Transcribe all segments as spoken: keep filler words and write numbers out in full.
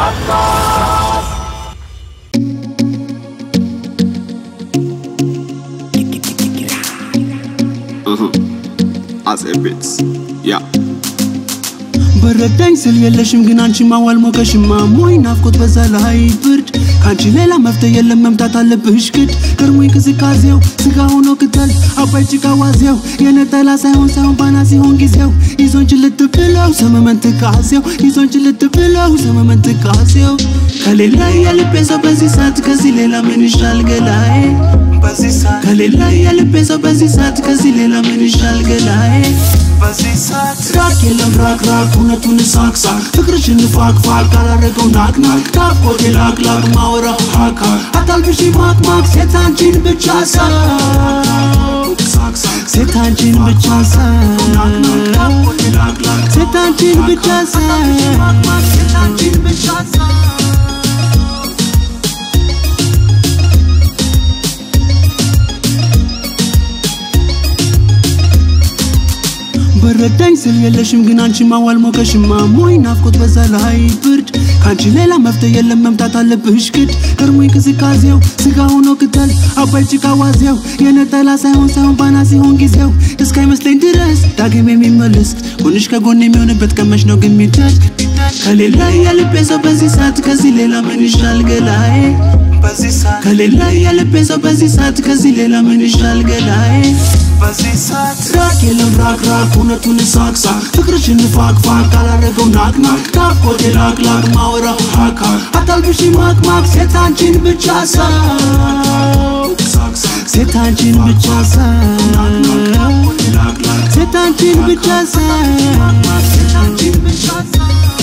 Uh-huh. As a bit, yeah. በረዳኝ ስል የለሽም ግን አንቺ ማዋል ሞከሽማ ሞይ ናፍቆት በዛ ላይ ብርድ ካንቺ ሌላ መፍትሄ የለም መምታት አለብሽ ግድ ገርሞኝ ቅዝቃዜው ስጋ ሆኖ ቅጠል አባይ ጭቃ ዋዜው የነጠላ ሳይሆን ሳይሆን ባና ሲሆን ጊዜው ይዞንች ልትብለው ሰመመን ትካሴው ይዞንች ልትብለው ሰመመን ትካሴው ከሌላ የልቤ ሰው በዚህ ሰዓት ከዚህ ሌላ ምን ይሻል ገላዬ በዚህ ሰዓት ከሌላ የልቤ ሰው በዚህ ሰዓት ከዚህ ሌላ ምን ይሻል ገላዬ በዚህ ሰዓት ራቅ የለም ራቅ ራቅ እውነቱን ሳቅ ሳቅ ፍቅርሽን ፋቅ ፋቅ ካላረገው ናቅ ናቅ ካፎቴ ላቅ ላቅ ማወራው ሀካ አታልብሺ ማቅ ማቅ ሴት አንቺን ብቻ ሳቅ ሴት አንቺን ብቻ ሳቅ ካፎቴ ላቅ ላቅ ሴት አንቺን ብቻ ሳቅ ሴት አንቺን ብቻ ሳቅ በረዳኝ ስል የለሽም ግን አንቺ ማዋል ሞከሽማ ሞይ ናፍቆት በዛ ላይ ብርድ ካንቺ ሌላ መፍትሄ የለም መምታት አለብሽ ግድ ገርሞኝ ቅዝቃዜው ስጋ ሆኖ ቅጠል አባይ ጭቃ ዋዜው የነጠላ ሳይሆን ሳይሆን ባና ሲሆን ጊዜው እስካይመስለኝ ድረስ ዳግም የሚመለስ ጎንሽ ከጎን የሚሆንበት ቀመሽ ነው ግን ሚደርስ ከሌላ የልቤ ሰው በዚህ ሰዓት ከዚህ ሌላ ምን ይሻል ገላዬ በዚህ ሰዓት ከሌላ የልቤ ሰው በዚህ ሰዓት ከዚህ ሌላ ምን ይሻል ገላዬ በዚህ ሰዓት ራቅ የለም ራቅ ራቅ እውነቱን ሳቅ ሳቅ ፍቅርሽን ፋቅ ፋቅ ካላረገው ናቅ ናቅ ካፎቴ ላቅ ላቅ ማወራው ሀካ አታልብሺ ማቅ ማቅ ሴት አንቺን ብቻ ሳቅ ሴት አንቺን ብቻ ሳቅ ሴት አንቺን ብቻ ሳቅ ሴት አንቺን ብቻ ሳቅ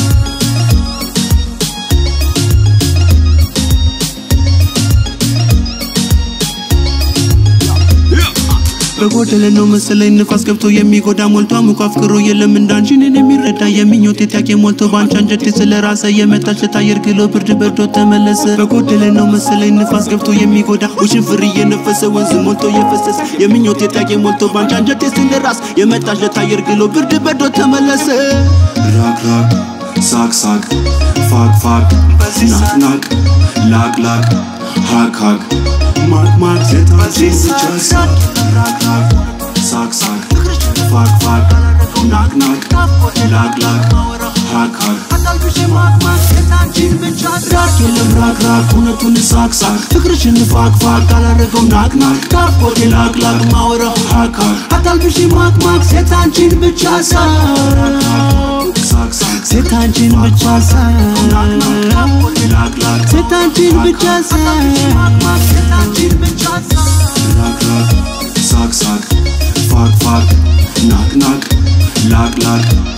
በጎደለ ነው መሰለኝ ንፋስ ገብቶ የሚጎዳ ሞልቶ አሙቆ አፍቅሮ የለም እንዳንቺ እኔን የሚረዳ የሚኞት የታቄ ሞልቶ ባንቺ አንጀቴ ስለራሰ የመጣች ታየር ግሎ ብርድ በርዶ ተመለሰ በጎደለ ነው መሰለኝ ንፋስ ገብቶ የሚጎዳ ውሽንፍር እየነፈሰ ወንዝ ሞልቶ የፈሰሰ የሚኞት የታቄ ሞልቶ ባንቺ አንጀቴ ስለራሰ የመጣች ታየር ግሎ ብርድ በርዶ ተመለሰ ራቅ ራቅ ሳቅ ሳቅ ፋቅ ፋቅ ናቅ ናቅ ላቅ ላቅ ሀቅ ሀቅ ማቅ ማቅ ሴት አንቺን ብቻ ሳቅ ራቅ ራቅ ሳቅ ሳቅ ፋቅ ፋቅ ናቅ ናቅ ላቅ ላቅ ሀቅ ሀቅ አታልብሺ ማቅ ማቅ ሴት አንቺን ብቻ ራቅ የለም ራቅ ራቅ እውነቱን ሳቅ ሳቅ ፍቅርሽን ፋቅ ፋቅ ካላረገው ናቅ ናቅ ካፎቴ ላቅ ላቅ ማወራው ሀቅ ሀቅ አታልብሺ ማቅ ማቅ ሴት አንቺን ብቻ ሳቅ ሴት አንቺን ብቻ ሳቅ ሴት አንቺን ብቻ ሳቅ ሴት አንቺን ብቻ ሳቅ ሳቅ ሳቅ ፋቅ ፋቅ ናቅ ናቅ ላቅ ላቅ